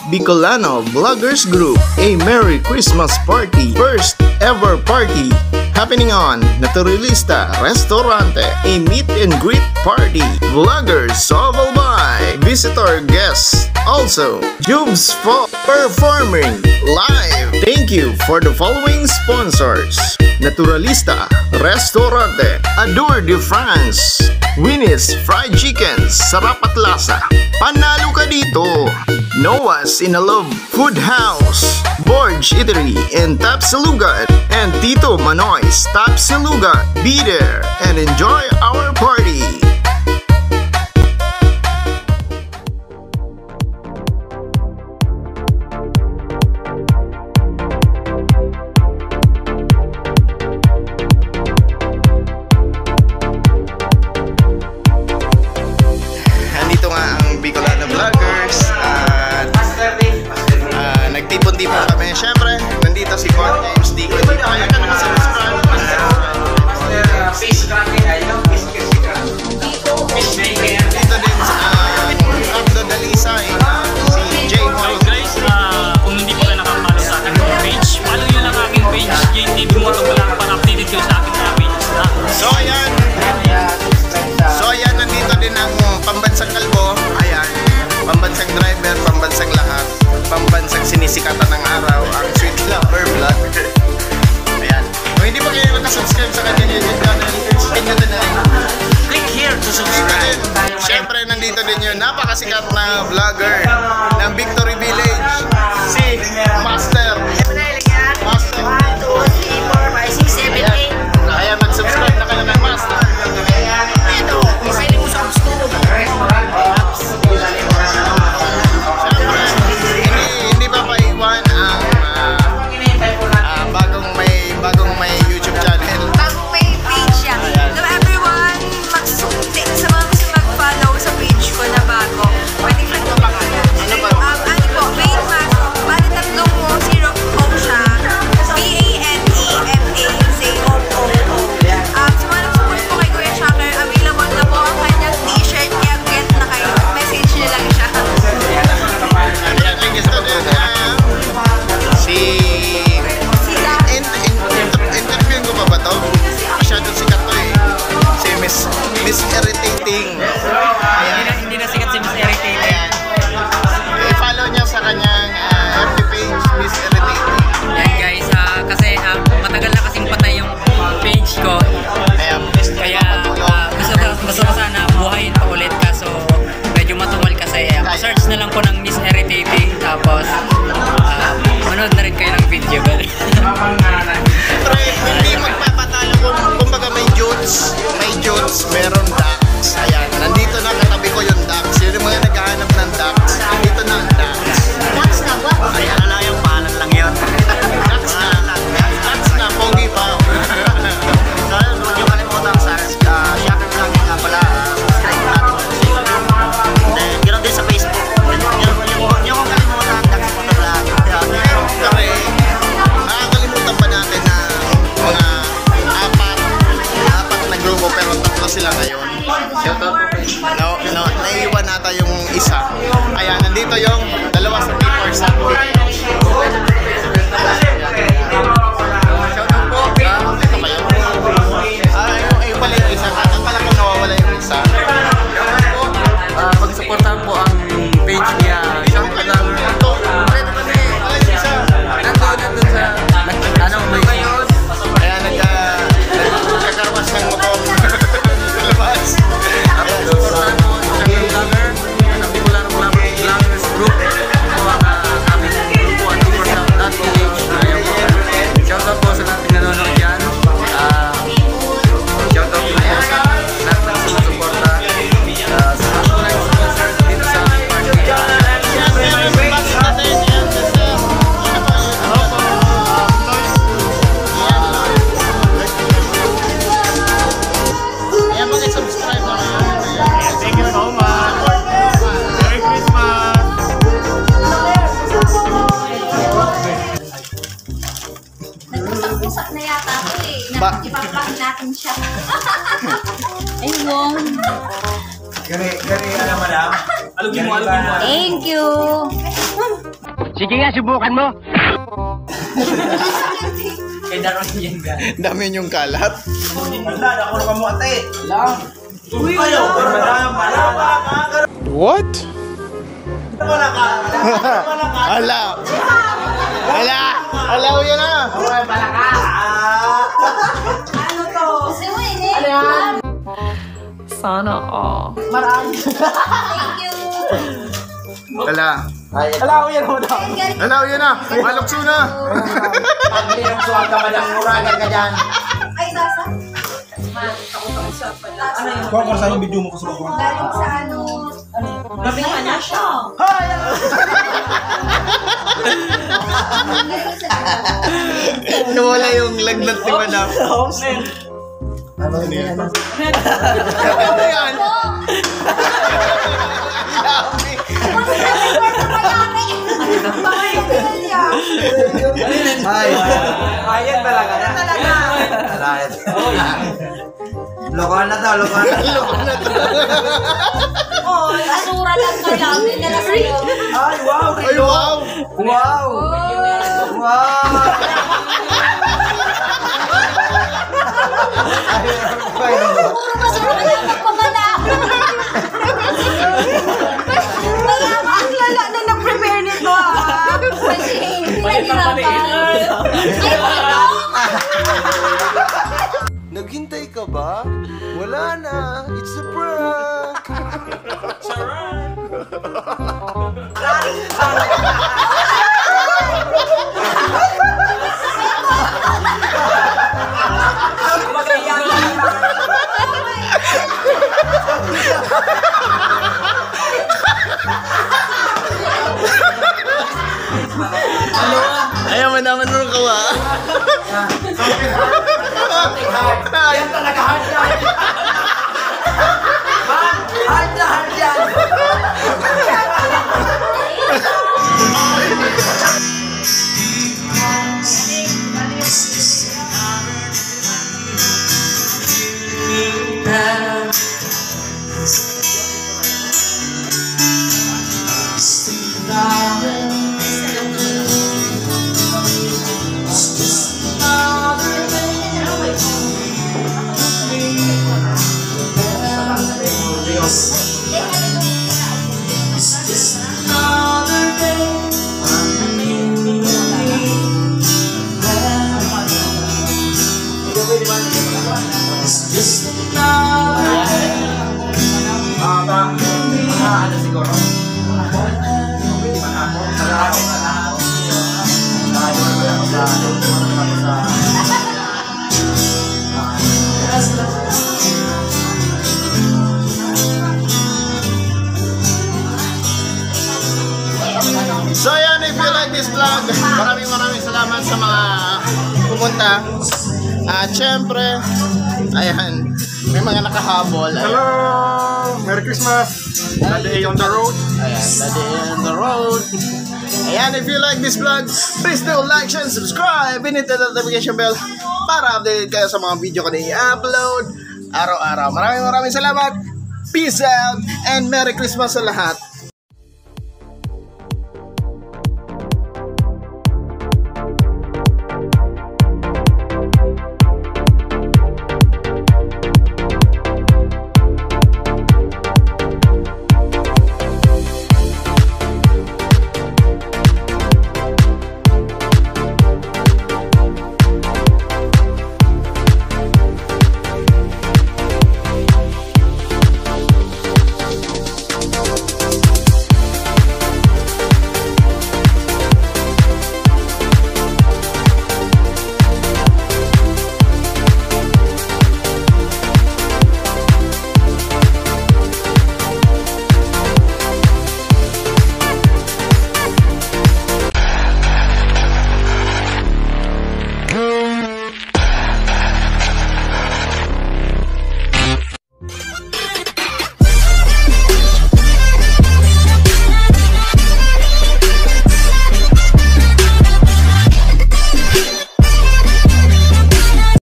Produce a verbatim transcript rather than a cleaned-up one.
Bicolano Vloggers Group, a Merry Christmas party, first ever party happening on Naturalista Restaurante, a meet and greet party, vloggers of Albay, visitor guests, also Jubes for performing live. Thank you for the following sponsors: Naturalista Restaurante, Adore de France, Winnie's Fried Chicken, sarap at lasa, panalo ka dito. Noah's in a Love Food House, Borge Eatery in Tapsilugan, and Tito Manoy's Tapsilugan. Be there and enjoy our party. Nandito nga ang Bicolano Vloggers at uh, nagtipon-tipon kami. Siyempre, nandito si Con James D. Kaya ka naman sa restaurant. Dito din sa Abdo Dalisay, si Jay Mo. Guys, uh, kung hindi pa kayo nakapalo sa aking page, follow nyo lang aking page, J T V Motovlog, para updated kayo sa aking page. So ayan, so ayan, nandito din ang pambansang kalbo. Ayan, pambansang driver, pambansang lahat, pambansang sinisikatan ng araw, ang Sweet Lover Vlog. Ayan, kung hindi pa kayo nakasubscribe sa kanya YouTube channel, click nyo din na rin. Click here to subscribe. Siyempre, nandito din yung napakasikat na vlogger ng Victory Village, si Master. Master. Kaya mag-subscribe na kayo ng Master. Miss Irritating. Ayan. Hindi na sikat si Miss Irritating. Ayan. I-follow niya sa kanyang uh, F B page, Miss Irritating. Ayan guys, uh, kasi uh, matagal na kasing patay yung page ko. Ayan. Kaya uh, gusto, gusto ko sana buhayin pa ulit, kaso medyo matumal kasi. Uh, search na lang po ng Miss Irritating, tapos uh, manood na rin kayo ng video. Pero hindi magpapatalo kung kumbaga may jutes, may jutes, meron ducks. Ayan, nandito na katabi ko yung ducks. Yun yung mga naghahanap ng ducks. Nandito na ang ducks. Ducks na ba? Ayan, ala yung pangalan lang yun. Ducks na, ducks na, pogi pa. So, huwag niyo kalimutan sa uh, Shocker Vlogging nga pala. Subscribe natin sa Facebook. Then, ganoon din sa Facebook. Huwag niyo kong kalimutan ang Ducks Motovlog. Okay, nakakalimutan pa natin na mga apat, apat na grupo pero tatlo sila ngayon. No, no, naiiwan nata yung isa. Ayan, nandito yung dalawa sa papers. Shoutout po. Ah, ito kayo. Ah, yung, yung pala yung isa. Ang pala kung nawawala yung isa. Uh, Pag-supportan po ang page niya. Shoutout lang. Ito. Wala yung isa. Nandun, nandun sa... Ano, may... Ayan, nagka... nagkakarwas ng motor. Labas. Supportan po ang Shocker Vlogger. Ang Bicolano Vloggers Group. Ito ang uh, aming grupo at T four dot P H. Ayaw po. Shoutout po sa nating nanonood dyan. Uh, Shoutout po po sa lahat ng sumusuporta. Uh, sa mga kulay sponsor dito sa party. Ayan, mag-subscribe na kayo. Thank you so much. Merry Christmas. Nagpusak-pusak na yata ito eh. Ba- Ipapakin natin siya. Ayun. Gari, gari, ano madam? Alugin mo, alugin mo. Thank you. Sige nga, subukan mo. Kaya daron yan ka. Dami yung kalat. What? Ala. Ala. Ala, yun na. Sana all. Ala. Ala, yun na. Ala, yun na. Malukso na. Ay, nasa? Kuha ko sa yung video mo ko sa bawang. Galing sa ano? Gabi nga na siya. Nawala yung lagnat ni Madam. Ano yan? Ano yan? Dami. Ayan talaga na. Lokohan na to, lokohan na to. Loko na to. Oh, asura lang kaya. Hindi na sa'yo. Ay, wow! Ay, wow! Wow! Wow! Puro basura ka lang magpagana. Mayaman ang lala na nag-prepare nito ah. Kasi pinahirapan. Ay, ano? Naghintay ka ba? Wala na. It's a prank. Ayaw, manaman mo ng kawa. Yan talaga hard yan! Hard na hard yan! So yan, if you like this vlog, maraming maraming salamat sa mga pumunta. At syempre, ayan, may mga nakahabol. Hello! Merry Christmas! Daddy on the road. Ayan, Daddy on the road. Ayan, if you like this vlog, please do like, share, and subscribe. And hit the notification bell para updated kayo sa mga video ko na i-upload araw-araw. Maraming maraming salamat. Peace out and Merry Christmas sa lahat.